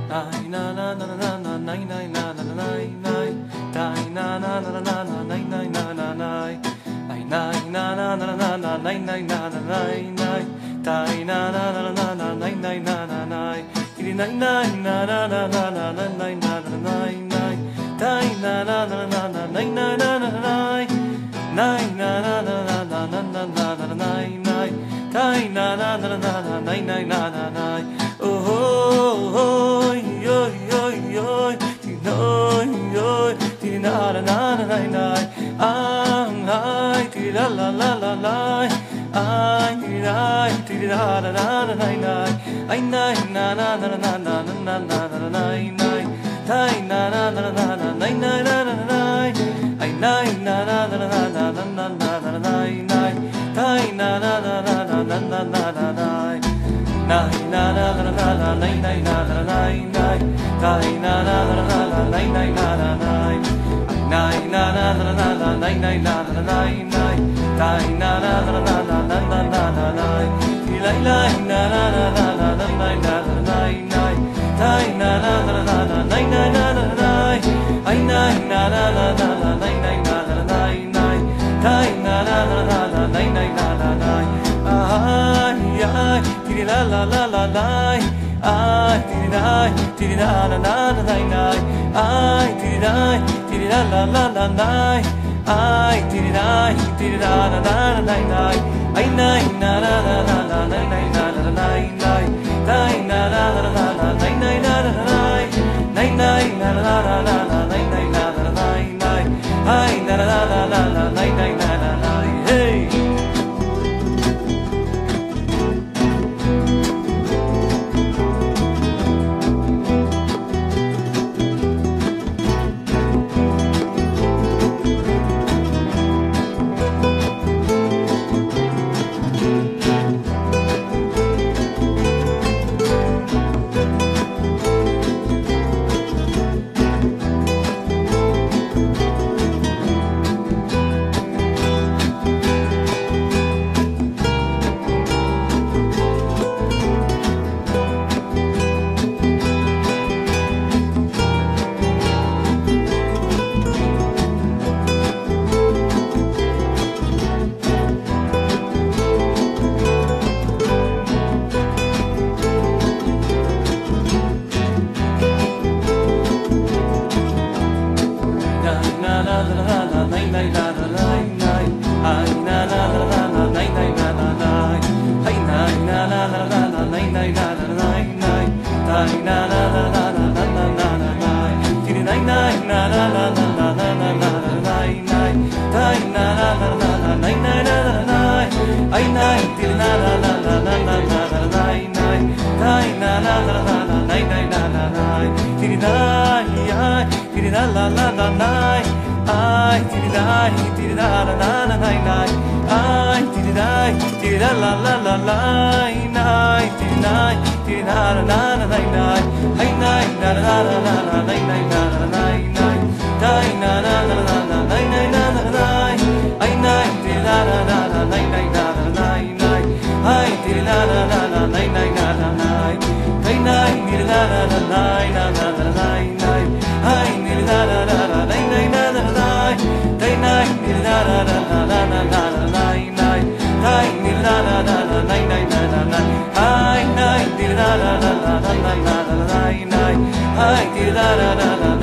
Nai na na na na na nai nai na na nai nai. Nai na na na na na nai nai na na nai. Nai nai na na na na na nai nai na na nai nai. Nai na na na na na nai nai na na nai. Tiri nai nai na na na na na nai na na nai nai. Nai na na na na na nai nai na na nai. Nai na na na na na na na na na nai nai. Nai na na na na na nai nai na na nai. Oh oh yo yo yo, ti no yo, ti na na na na na. Ai ti la la la la la. Ai ti la la la la na na. Ai nai na na na na na na na na na nai nai. Nai na na na na na nai nai na na nai. Ai nai na na na na na na na na na nai nai. Nai na na na na na na na na na nai. Nai na na na na na nai nai na na nai nai. Nai na na na na na nai nai na na nai. Nai na na na na na nai nai na na nai nai. Nai na na na na na na na na na nai. Lai lai na na na na na na nai na na nai nai. Nai na na na na na nai nai na na nai. Ai nai na na na na na nai nai na na nai nai. Nai na na na na na nai nai na na nai. Ai ai tiri la la la la nai. Ai tiri nai tiri na na na na nai nai. Ai tiri la la la la nai. Ai tiri na na na na nai nai. Ai nai na na na na na nai nai na na nai nai. Nai na na na na na nai nai na na nai. Nai nai na na na na na nai nai na na nai nai. Ai na na na na na na nai nai na na nai. Hey. Hi,